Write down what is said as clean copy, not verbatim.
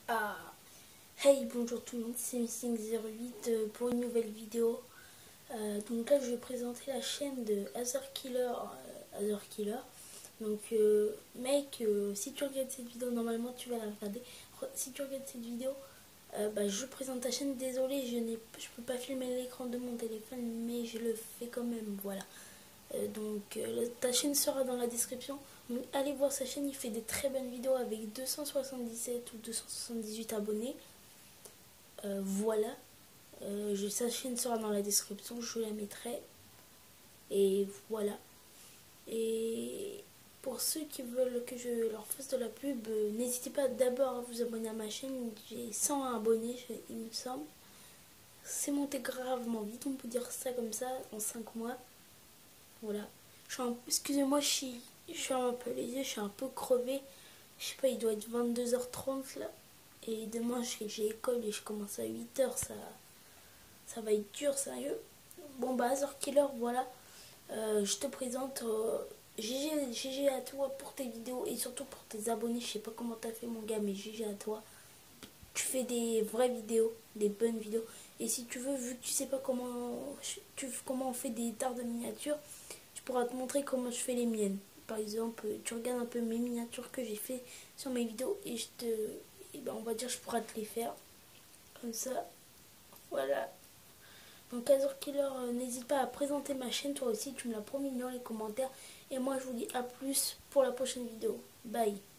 Ah, hey, bonjour tout le monde, c'est Missing08 pour une nouvelle vidéo. Donc là, je vais présenter la chaîne de Other Killer. Other Killer. Donc, mec, si tu regardes cette vidéo, normalement tu vas la regarder. Si tu regardes cette vidéo, je présente ta chaîne. Désolé, je peux pas filmer l'écran de mon téléphone, mais je le fais quand même. Voilà. Ta chaîne sera dans la description. Donc allez voir sa chaîne, il fait des très bonnes vidéos avec 277 ou 278 abonnés. Voilà, sa chaîne sera dans la description, je la mettrai. Et voilà. Et pour ceux qui veulent que je leur fasse de la pub, n'hésitez pas d'abord à vous abonner à ma chaîne. J'ai 100 abonnés, il me semble. C'est monté gravement vite, on peut dire ça comme ça, en 5 mois. Voilà. Excusez-moi, je suis un peu les yeux, je suis un peu crevée. Je sais pas, il doit être 22h30 là. Et demain, j'ai école et je commence à 8h. Ça va être dur, sérieux. Bon, Other Killer, voilà. Je te présente GG à toi pour tes vidéos et surtout pour tes abonnés. Je sais pas comment t'as fait, mon gars, mais GG à toi. Tu fais des vraies vidéos, des bonnes vidéos. Et si tu veux, vu que tu sais pas comment on fait des tartes de miniatures, tu pourras te montrer comment je fais les miennes. Par exemple, tu regardes un peu mes miniatures que j'ai fait sur mes vidéos et on va dire, je pourrais te les faire. Comme ça, voilà. Donc Other Killer, n'hésite pas à présenter ma chaîne, toi aussi, tu me l'as promis dans les commentaires. Et moi, je vous dis à plus pour la prochaine vidéo. Bye.